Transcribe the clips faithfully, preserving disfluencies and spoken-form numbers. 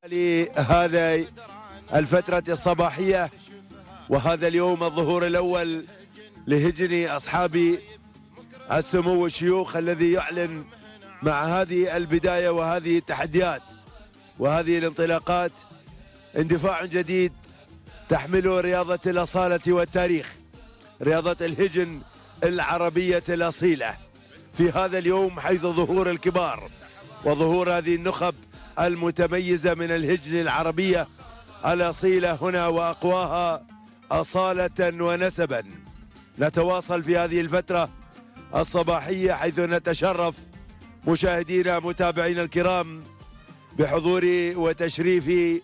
لهذا الفترة الصباحية وهذا اليوم الظهور الأول لهجن أصحاب السمو والشيوخ الذي يعلن مع هذه البداية وهذه التحديات وهذه الانطلاقات اندفاع جديد تحمله رياضة الأصالة والتاريخ، رياضة الهجن العربية الأصيلة في هذا اليوم، حيث ظهور الكبار وظهور هذه النخب المتميزة من الهجن العربية الأصيلة هنا وأقواها أصالة ونسبا. نتواصل في هذه الفترة الصباحية حيث نتشرف مشاهدينا متابعينا الكرام بحضور وتشريف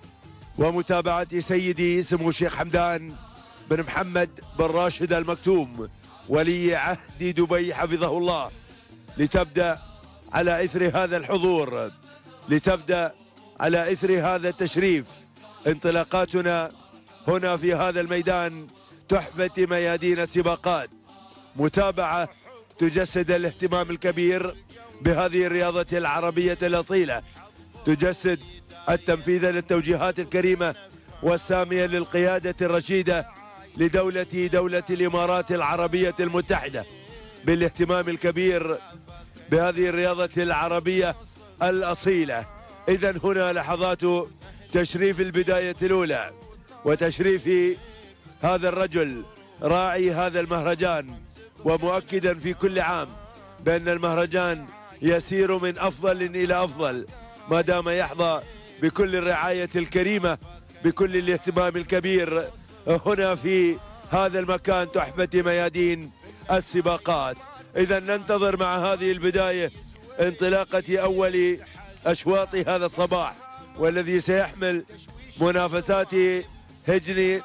ومتابعة سيدي سمو الشيخ حمدان بن محمد بن راشد المكتوم ولي عهد دبي حفظه الله، لتبدأ على إثر هذا الحضور، لتبدأ على إثر هذا التشريف انطلاقاتنا هنا في هذا الميدان، تحفة ميادين السباقات، متابعة تجسد الاهتمام الكبير بهذه الرياضة العربية الأصيلة، تجسد التنفيذ للتوجيهات الكريمة والسامية للقيادة الرشيدة لدولة دولة الإمارات العربية المتحدة بالاهتمام الكبير بهذه الرياضة العربية الأصيلة. إذن هنا لحظات تشريف البداية الأولى وتشريف هذا الرجل راعي هذا المهرجان، ومؤكدا في كل عام بأن المهرجان يسير من أفضل إلى أفضل ما دام يحظى بكل الرعاية الكريمة بكل الاهتمام الكبير هنا في هذا المكان تحفة ميادين السباقات. إذا ننتظر مع هذه البداية انطلاقة أول أشواط هذا الصباح، والذي سيحمل منافسات هجن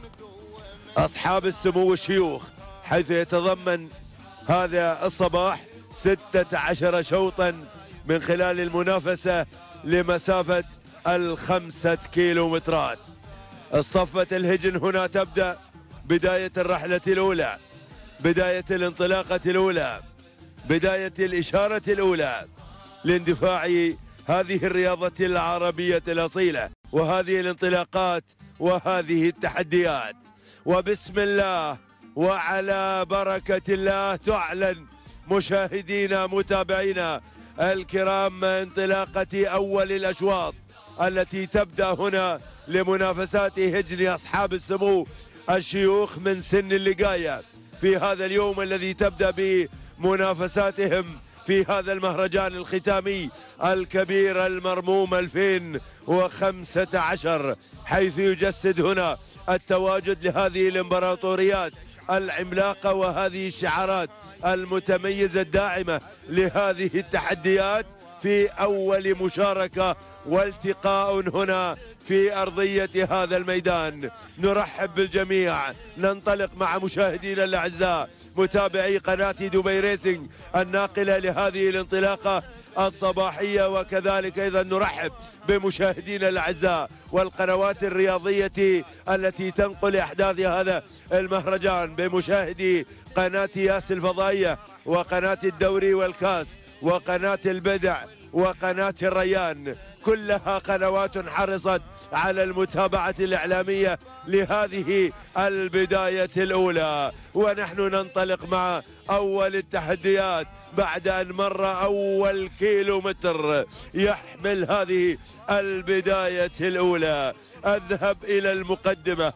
أصحاب السمو والشيوخ، حيث يتضمن هذا الصباح ستة عشر شوطا من خلال المنافسة لمسافة الخمسة كيلومترات. اصطفت الهجن هنا، تبدأ بداية الرحلة الأولى، بداية الانطلاقة الأولى، بداية الإشارة الأولى لاندفاع هذه الرياضة العربية الأصيلة وهذه الانطلاقات وهذه التحديات. وبسم الله وعلى بركة الله تعلن مشاهدينا متابعينا الكرام انطلاقة أول الأشواط التي تبدأ هنا لمنافسات هجن أصحاب السمو الشيوخ من سن اللقاية في هذا اليوم الذي تبدأ بمنافساتهم في هذا المهرجان الختامي الكبير المرموم ألفين وخمسة عشر، حيث يجسد هنا التواجد لهذه الامبراطوريات العملاقة وهذه الشعارات المتميزة الداعمة لهذه التحديات في أول مشاركة والتقاء هنا في أرضية هذا الميدان. نرحب بالجميع، ننطلق مع مشاهدينا الأعزاء متابعي قناة دبي ريسنج الناقلة لهذه الانطلاقة الصباحية، وكذلك أيضا نرحب بمشاهدينا الأعزاء والقنوات الرياضية التي تنقل أحداث هذا المهرجان، بمشاهدي قناة ياس الفضائية وقناة الدوري والكاس وقناة البدع وقناة الريان، كلها قنوات حرصت على المتابعة الإعلامية لهذه البداية الأولى. ونحن ننطلق مع أول التحديات بعد أن مر أول كيلومتر يحمل هذه البداية الأولى. أذهب إلى المقدمة،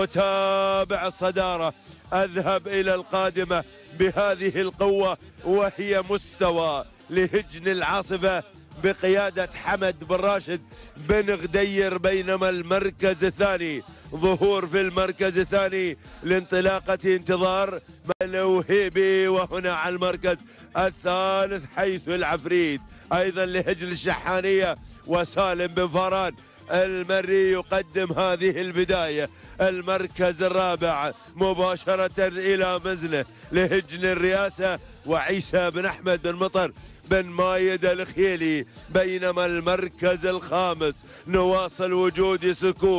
أتابع الصدارة، أذهب إلى القادمة بهذه القوة وهي مستوى لهجن العاصفة بقيادة حمد بن راشد بن غدير، بينما المركز الثاني ظهور في المركز الثاني لانطلاقة انتظار ملوهيبي، وهنا على المركز الثالث حيث العفريت أيضا لهجن الشحانية وسالم بن فاران المري يقدم هذه البداية. المركز الرابع مباشرة إلى مزنه لهجن الرئاسة وعيسى بن أحمد بن مطر بن مايد الخيلي، بينما المركز الخامس نواصل وجود سكوت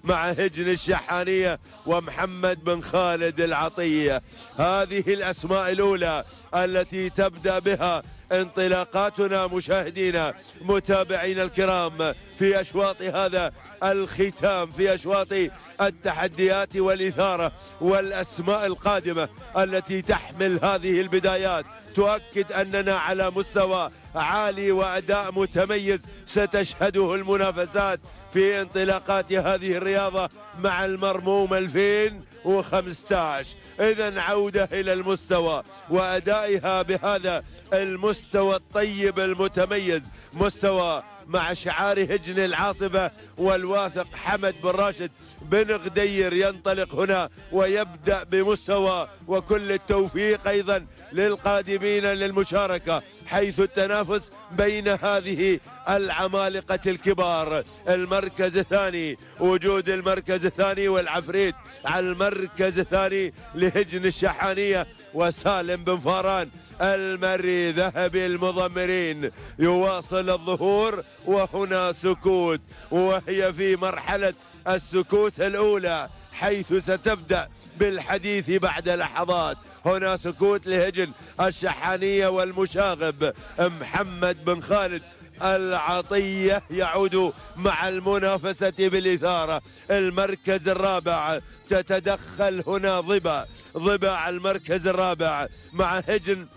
مع هجن الشحانية ومحمد بن خالد العطية. هذه الأسماء الأولى التي تبدأ بها انطلاقاتنا مشاهدينا متابعينا الكرام في أشواط هذا الختام، في أشواط التحديات والإثارة والأسماء القادمة التي تحمل هذه البدايات، تؤكد أننا على مستوى عالي وأداء متميز ستشهده المنافسات في انطلاقات هذه الرياضة مع المرموم ألفين وخمسة عشر. إذن عودة إلى المستوى وأدائها بهذا المستوى الطيب المتميز، مستوى مع شعار هجن العاصفة والواثق حمد بن راشد بن غدير ينطلق هنا ويبدأ بمستوى، وكل التوفيق أيضا للقادمين للمشاركة، حيث التنافس بين هذه العمالقة الكبار. المركز الثاني، وجود المركز الثاني والعفريت على المركز الثاني لهجن الشحانية وسالم بن فاران المري ذهبي المضمرين يواصل الظهور، وهنا سكوت، وهي في مرحلة السكوت الأولى حيث ستبدأ بالحديث بعد لحظات. هنا سكوت لهجن الشحانية والمشاغب محمد بن خالد العطية يعود مع المنافسة بالإثارة. المركز الرابع تتدخل هنا ضبا ضبا على المركز الرابع مع هجن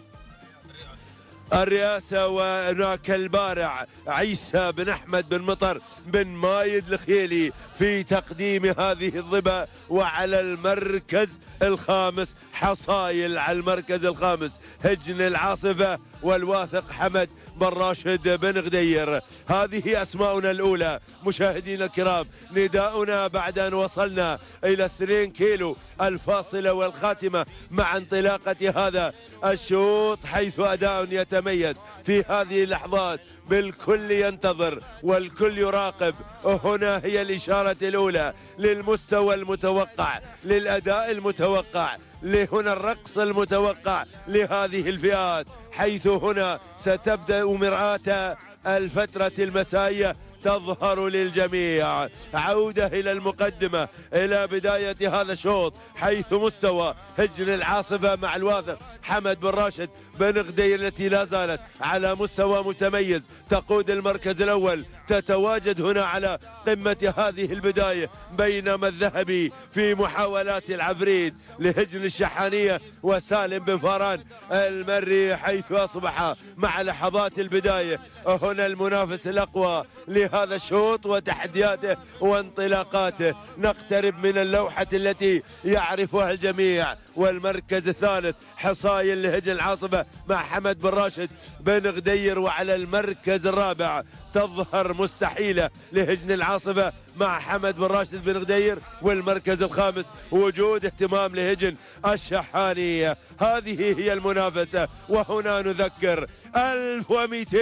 الرئاسة، وهناك البارع عيسى بن أحمد بن مطر بن مايد الخيلي في تقديم هذه الضبا. وعلى المركز الخامس حصايل، على المركز الخامس هجن العاصفة والواثق حمد بن راشد بن غدير. هذه أسماؤنا الأولى مشاهدينا الكرام. نداؤنا بعد أن وصلنا إلى اثنين كيلو الفاصلة والخاتمة مع انطلاقة هذا الشوط، حيث أداء يتميز في هذه اللحظات، بالكل ينتظر والكل يراقب. هنا هي الإشارة الأولى للمستوى المتوقع، للأداء المتوقع، لهنا الرقص المتوقع لهذه الفئات، حيث هنا ستبدأ مرآة الفترة المسائية تظهر للجميع. عودة إلى المقدمة، إلى بداية هذا الشوط، حيث مستوى هجن العاصفة مع الواثق حمد بن راشد بن غدير التي لا زالت على مستوى متميز تقود المركز الأول، تتواجد هنا على قمة هذه البداية، بينما الذهبي في محاولات العفريت لهجن الشحانية وسالم بن فاران المري، حيث أصبح مع لحظات البداية هنا المنافس الأقوى لهذا الشوط وتحدياته وانطلاقاته. نقترب من اللوحة التي يعرفها الجميع، والمركز الثالث حصايل لهجن العاصفة مع حمد بن راشد بن غدير. وعلى المركز الرابع تظهر مستحيلة لهجن العاصفة مع حمد بن راشد بن غدير. والمركز الخامس وجود اهتمام لهجن الشحانية. هذه هي المنافسة، وهنا نذكر ألف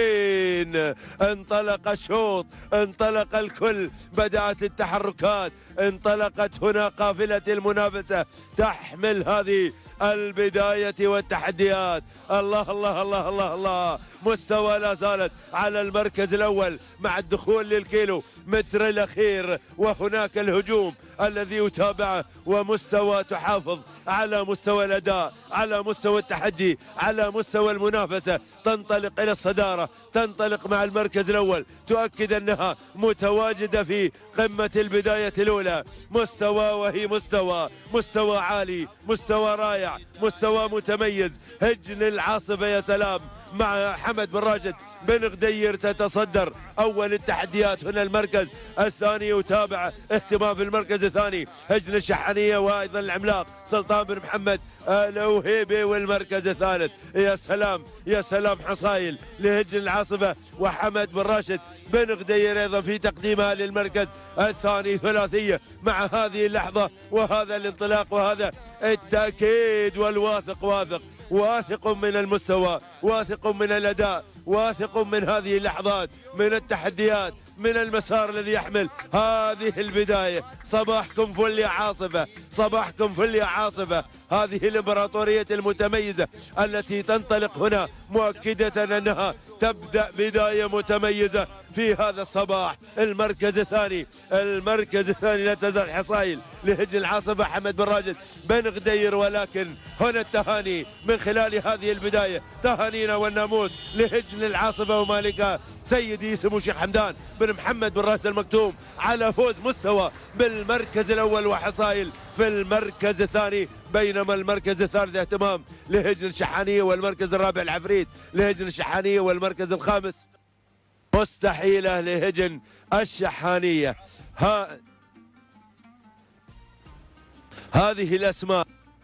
ومئتين انطلق الشوط، انطلق الكل، بدأت التحركات، انطلقت هنا قافلة المنافسة تحمل هذه البداية والتحديات. الله الله الله الله الله، مستوى لا زالت على المركز الأول مع الدخول للكيلو متر الأخير، وهناك الهجوم الذي يتابعه، ومستوى تحافظ على مستوى الأداء، على مستوى التحدي، على مستوى المنافسة، تنطلق إلى الصدارة، تنطلق مع المركز الأول، تؤكد أنها متواجدة في قمة البداية الأولى. مستوى وهي مستوى مستوى عالي، مستوى رائع، مستوى متميز. هجن العاصفة يا سلام مع حمد بن راشد بن غدير تتصدر أول التحديات. هنا المركز الثاني يتابع اهتمام في المركز الثاني هجن الشحانية وأيضا العملاق سلطان بن محمد الوهيبي. والمركز الثالث يا سلام يا سلام حصايل لهجن العاصفة وحمد بن راشد بن غدير أيضا في تقديمها للمركز الثاني. ثلاثية مع هذه اللحظة وهذا الانطلاق وهذا التأكيد. والواثق واثق واثق من المستوى، واثق من الأداء، واثق من هذه اللحظات، من التحديات، من المسار الذي يحمل هذه البداية. صباحكم فل يا عاصفة، صباحكم فل يا عاصفة، هذه الإمبراطورية المتميزة التي تنطلق هنا مؤكدة أنها تبدأ بداية متميزة في هذا الصباح. المركز الثاني المركز الثاني لا تزال حصائل لهجن العاصفة حمد بن راشد بن غدير، ولكن هنا التهاني من خلال هذه البداية، تهانينا والناموس لهجن العاصفة ومالكها سيدي سمو الشيخ حمدان بن محمد بن راشد المكتوم على فوز مستوى بالمركز الأول وحصائل في المركز الثاني، بينما المركز الثالث اهتمام لهجن الشحانية، والمركز الرابع العفريت لهجن الشحانية، والمركز الخامس مستحيلة لهجن الشحانية. ها هذه الأسماء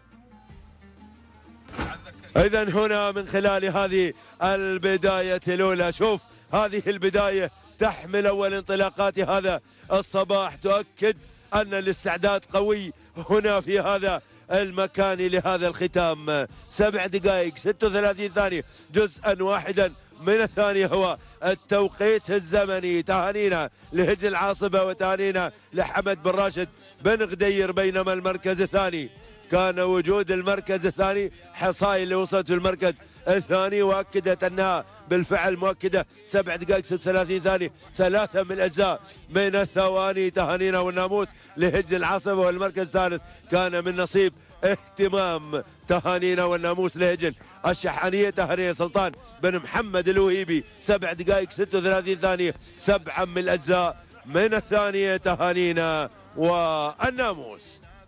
إذا هنا من خلال هذه البداية الأولى، شوف هذه البداية تحمل أول انطلاقات هذا الصباح تؤكد أن الاستعداد قوي هنا في هذا المكان لهذا الختام. سبع دقائق ستة وثلاثين ثانية جزءا واحدا من الثانية هو التوقيت الزمني. تهانينا لهجن العاصفة وتهانينا لحمد بن راشد بن غدير، بينما المركز الثاني كان وجود المركز الثاني حصائل اللي وصلت في المركز الثاني واكدت انها بالفعل مؤكده. سبع دقائق ستة وثلاثين ثانيه، ثلاثه من الاجزاء من الثواني. تهانينا والناموس لهجن العاصفه، والمركز الثالث كان من نصيب اهتمام تهانينا والناموس لهجن الشحانيه. تهانينا سلطان بن محمد الوهيبي، سبع دقائق ستة وثلاثين ثانيه، سبعه من الاجزاء من الثانيه. تهانينا والناموس.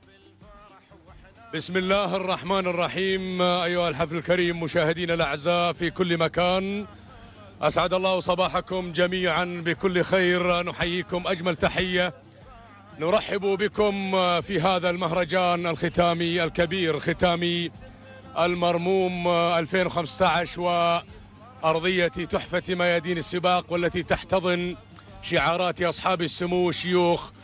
بسم الله الرحمن الرحيم. أيها الحفل الكريم مشاهدينا الأعزاء في كل مكان، أسعد الله صباحكم جميعا بكل خير. نحييكم أجمل تحية، نرحب بكم في هذا المهرجان الختامي الكبير، ختامي المرموم ألفين وخمسة عشر وأرضية تحفة ميادين السباق، والتي تحتضن شعارات أصحاب السمو الشيوخ